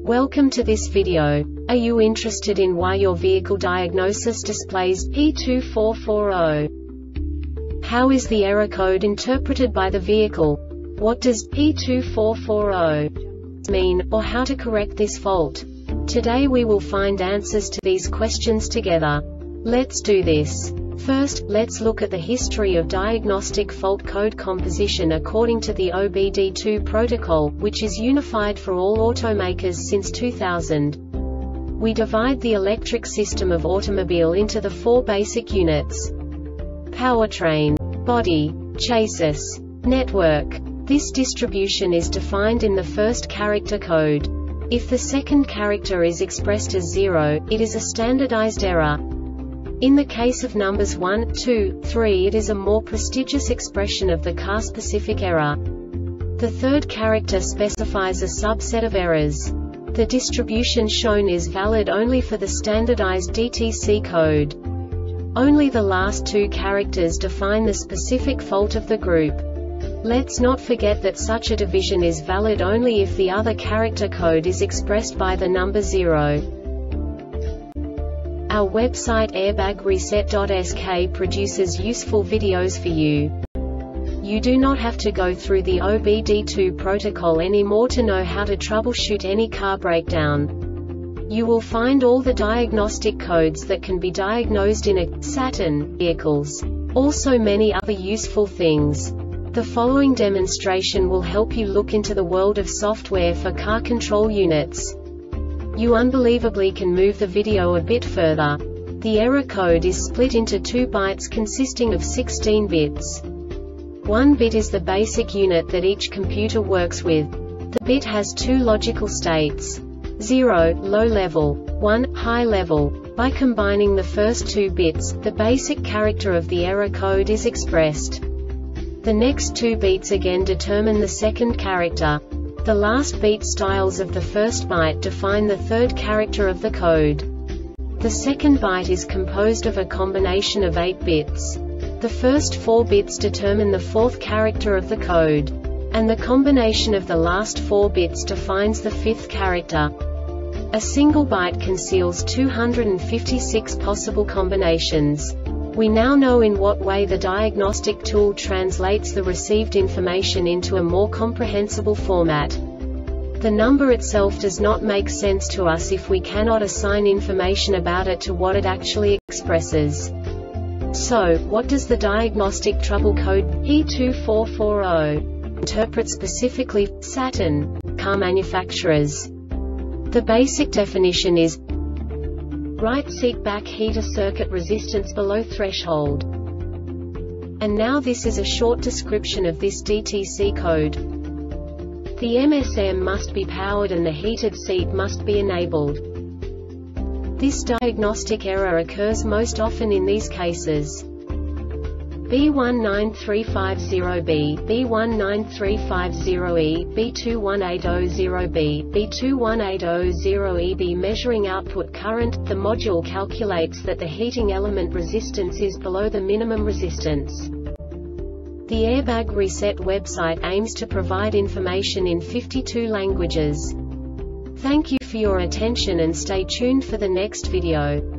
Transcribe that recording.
Welcome to this video. Are you interested in why your vehicle diagnosis displays P2440? How is the error code interpreted by the vehicle? What does P2440 mean, or how to correct this fault? Today we will find answers to these questions together. Let's do this. First, let's look at the history of diagnostic fault code composition according to the OBD2 protocol, which is unified for all automakers since 2000. We divide the electric system of automobile into the four basic units: powertrain, body, chassis, network. This distribution is defined in the first character code. If the second character is expressed as 0, it is a standardized error. In the case of numbers 1, 2, 3, it is a more prestigious expression of the car-specific error. The third character specifies a subset of errors. The distribution shown is valid only for the standardized DTC code. Only the last two characters define the specific fault of the group. Let's not forget that such a division is valid only if the other character code is expressed by the number 0. Our website airbagreset.sk produces useful videos for you. You do not have to go through the OBD2 protocol anymore to know how to troubleshoot any car breakdown. You will find all the diagnostic codes that can be diagnosed in a Saturn vehicles. Also many other useful things. The following demonstration will help you look into the world of software for car control units. You unbelievably can move the video a bit further. The error code is split into 2 bytes consisting of 16 bits. 1 bit is the basic unit that each computer works with. The bit has 2 logical states: 0, low level, 1, high level. By combining the first 2 bits, the basic character of the error code is expressed. The next 2 beats again determine the second character. The last beat styles of the first byte define the third character of the code. The second byte is composed of a combination of 8 bits. The first 4 bits determine the fourth character of the code. And the combination of the last 4 bits defines the fifth character. A single byte conceals 256 possible combinations. We now know in what way the diagnostic tool translates the received information into a more comprehensible format. The number itself does not make sense to us if we cannot assign information about it to what it actually expresses. So, what does the diagnostic trouble code P2440 interpret specifically for Saturn car manufacturers? The basic definition is right seat back heater circuit resistance below threshold. And now this is a short description of this DTC code. The MSM must be powered and the heated seat must be enabled. This diagnostic error occurs most often in these cases: B19350B, B19350E, B21800B, B21800EB. Measuring output current, the module calculates that the heating element resistance is below the minimum resistance. The Airbag Reset website aims to provide information in 52 languages. Thank you for your attention and stay tuned for the next video.